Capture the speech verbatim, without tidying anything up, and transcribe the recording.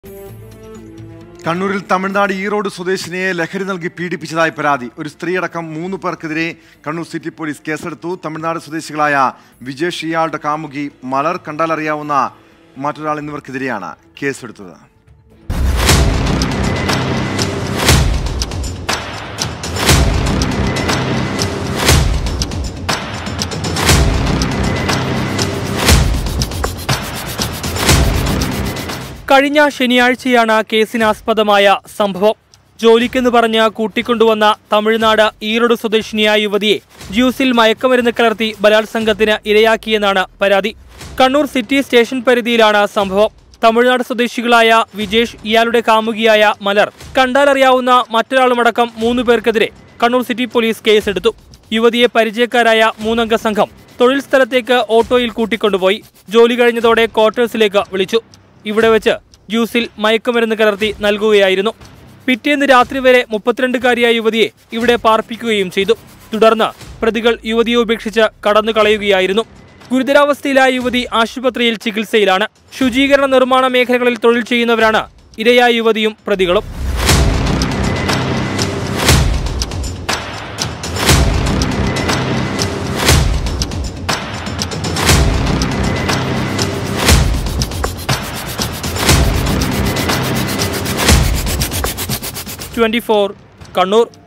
കണ്ണൂരിൽ തമിഴ്നാട് ഈറോഡ് സ്വദേശിനിയെ ലഹരി നൽകി പീഡിപ്പിച്ചതായി പരാതി. ഒരു സ്ത്രീയടക്കം മൂന്ന് പേർക്കെതിരെ കണ്ണൂർ സിറ്റി പോലീസ് കേസെടുത്തു. തമിഴ്നാട് സ്വദേശികളായ വിജേഷ്, ഇയാളുടെ കാമുകി മലർ, കണ്ടാലറിയാവുന്ന മറ്റൊരാൾ എന്നിവർക്കെതിരെയാണ് കേസെടുത്തത്. കഴിഞ്ഞ ശനിയാഴ്ചയാണ് കേസിനാസ്പദമായ സംഭവം. ജോലിക്കെന്ന് പറഞ്ഞ് കൂട്ടിക്കൊണ്ടുവന്ന തമിഴ്നാട് ഈറോഡ് സ്വദേശിനിയായ യുവതിയെ ജ്യൂസിൽ മയക്കുമരുന്ന് കലർത്തി ബലാത്സംഗത്തിന് ഇരയാക്കിയെന്നാണ് പരാതി. കണ്ണൂർ സിറ്റി സ്റ്റേഷൻ പരിധിയിലാണ് സംഭവം. തമിഴ്നാട് സ്വദേശികളായ വിജേഷ്, ഇയാളുടെ കാമുകിയായ മലർ, കണ്ടാലറിയാവുന്ന മറ്റൊരാളുമടക്കം മൂന്നു പേർക്കെതിരെ കണ്ണൂർ സിറ്റി പോലീസ് കേസെടുത്തു. യുവതിയെ പരിചയക്കാരായ മൂന്നംഗ സംഘം തൊഴിൽ സ്ഥലത്തേക്ക് ഓട്ടോയിൽ കൂട്ടിക്കൊണ്ടുപോയി. ജോലി കഴിഞ്ഞതോടെ ക്വാർട്ടേഴ്സിലേക്ക് വിളിച്ചു. ഇവിടെ വെച്ച് ജ്യൂസിൽ മയക്കുമരുന്ന് കലർത്തി നൽകുകയായിരുന്നു. പിറ്റേന്ന് രാത്രി വരെ മുപ്പത്തിരണ്ടുകാരിയായ യുവതിയെ ഇവിടെ പാർപ്പിക്കുകയും ചെയ്തു. തുടർന്ന് പ്രതികൾ യുവതിയെ ഉപേക്ഷിച്ച് കടന്നു കളയുകയായിരുന്നു. ഗുരുതരാവസ്ഥയിലായ യുവതി ആശുപത്രിയിൽ ചികിത്സയിലാണ്. ശുചീകരണ നിർമ്മാണ മേഖലകളിൽ തൊഴിൽ ചെയ്യുന്നവരാണ് ഇരയായ യുവതിയും പ്രതികളും. Twenty four Kannur.